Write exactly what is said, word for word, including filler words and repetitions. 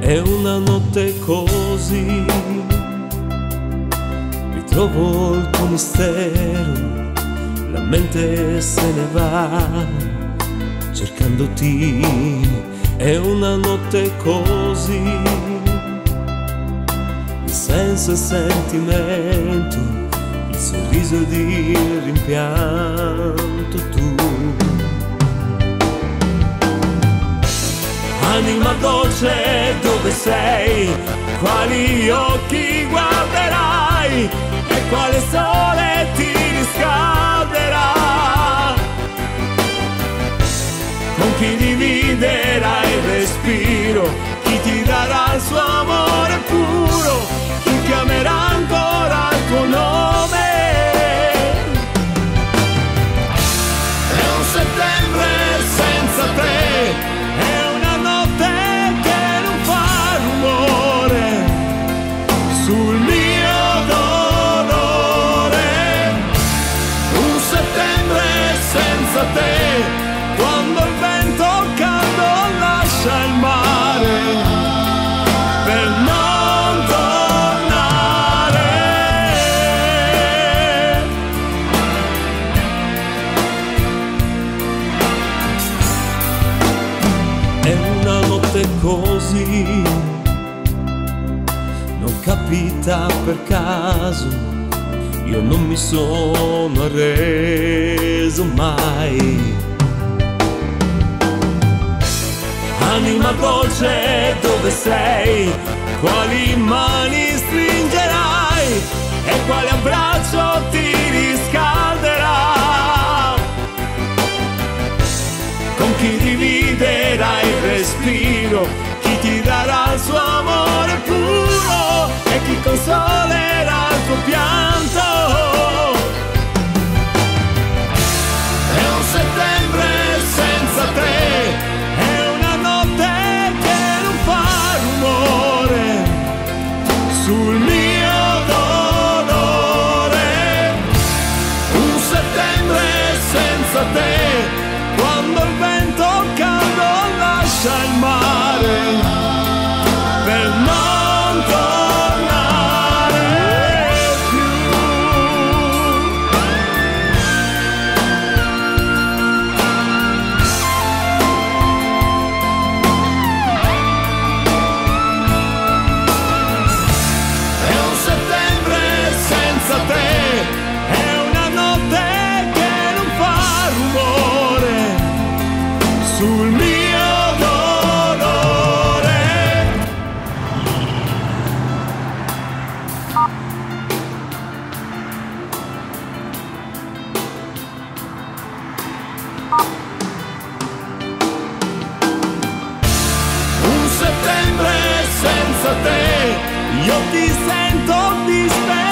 È una notte così, ritrovo il tuo mistero, la mente se ne va cercandoti. È una notte così, il senso e sentimento, il sorriso di rimpianto tu. Anima dolce, dove sei? Quali occhi guarderai? E quale sole ti riscalderà? Con chi dividerai il respiro? Chi ti darà il suo amore puro? Chi chiamerà ancora il tuo nome? È un settembre senza te, sul mio dolore. Un settembre senza te, quando il vento caldo lascia il mare per non tornare. È una notte così, non capita per caso, io non mi sono arreso mai. Anima dolce, dove sei? Quali mani stringerai? E quale abbraccio ti riscalderà? Con chi dividerai il respiro? Chi ti darà il suo amore puro? E chi consolerà il tuo pianto? È un settembre senza te, è una notte che non fa rumore sul mio dolore. Un settembre senza te, quando il vento caldo lascia il mare per non tornare più. È un settembre senza te, è una notte che non fa rumore sul mio senza te, io ti sento disperare.